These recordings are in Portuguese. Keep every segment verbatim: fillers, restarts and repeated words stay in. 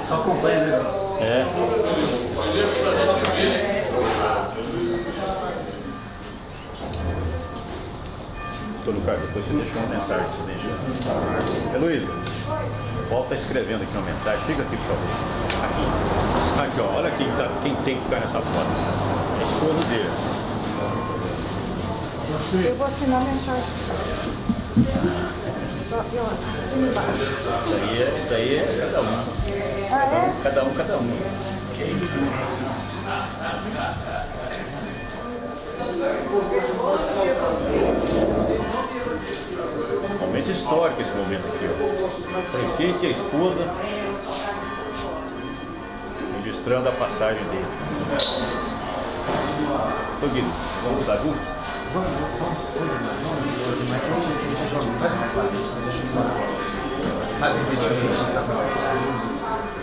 Só acompanha, né? É. Doutor Lucas, depois você deixou uma mensagem. Você deixa. Heloísa, volta escrevendo aqui uma mensagem. Fica aqui, por favor. Aqui. Aqui, ó. Olha quem, tá, quem tem que ficar nessa foto. A esposa dele. Eu vou assinar a mensagem. Eu assino embaixo. Isso aí é, isso aí é cada um. Ah, é? Cada um, cada um. Momento histórico esse momento aqui, ó. Prefeito e a esposa registrando a passagem dele. Ô Guido, vamos dar junto? Vamos, vamos, vamos. Mas que a gente joga, faz uma foto. Deixa eu só fazer identificamente, fazer uma foto.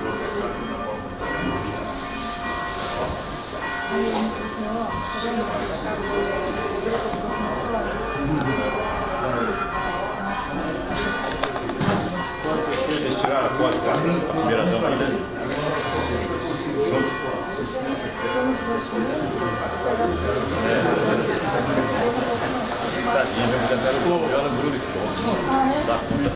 Eles tiraram a foto com a primeira dama ainda? Junto? Tadinha, meu, ela Bruna Stone. Dá conta.